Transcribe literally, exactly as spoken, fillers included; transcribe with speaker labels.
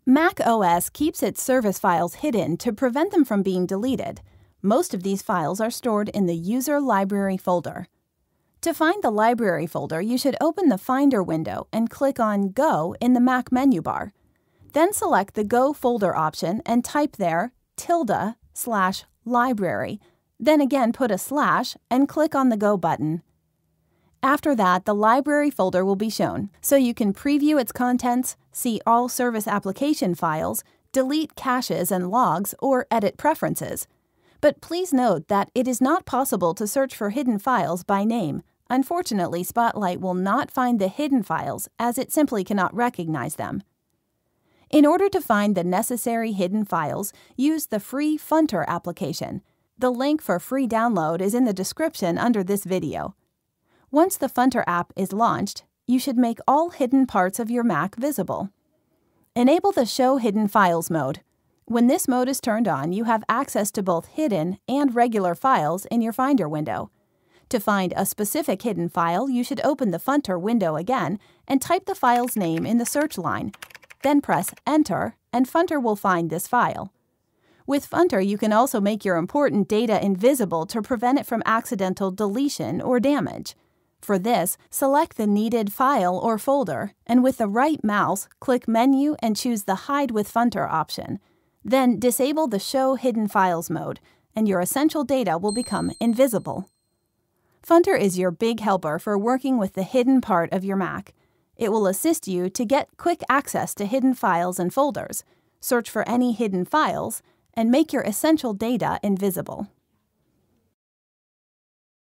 Speaker 1: Mac O S keeps its service files hidden to prevent them from being deleted. Most of these files are stored in the User Library folder. To find the Library folder, you should open the Finder window and click on Go in the Mac menu bar. Then select the Go folder option and type there tilde slash library. Then again put a slash and click on the Go button. After that, the library folder will be shown, so you can preview its contents, see all service application files, delete caches and logs, or edit preferences. But please note that it is not possible to search for hidden files by name. Unfortunately, Spotlight will not find the hidden files as it simply cannot recognize them. In order to find the necessary hidden files, use the free Funter application. The link for free download is in the description under this video. Once the Funter app is launched, you should make all hidden parts of your Mac visible. Enable the Show Hidden Files mode. When this mode is turned on, you have access to both hidden and regular files in your Finder window. To find a specific hidden file, you should open the Funter window again and type the file's name in the search line. Then press Enter, and Funter will find this file. With Funter, you can also make your important data invisible to prevent it from accidental deletion or damage. For this, select the needed file or folder, and with the right mouse, click Menu and choose the Hide with Funter option. Then disable the Show Hidden Files mode, and your essential data will become invisible. Funter is your big helper for working with the hidden part of your Mac. It will assist you to get quick access to hidden files and folders, search for any hidden files, and make your essential data invisible.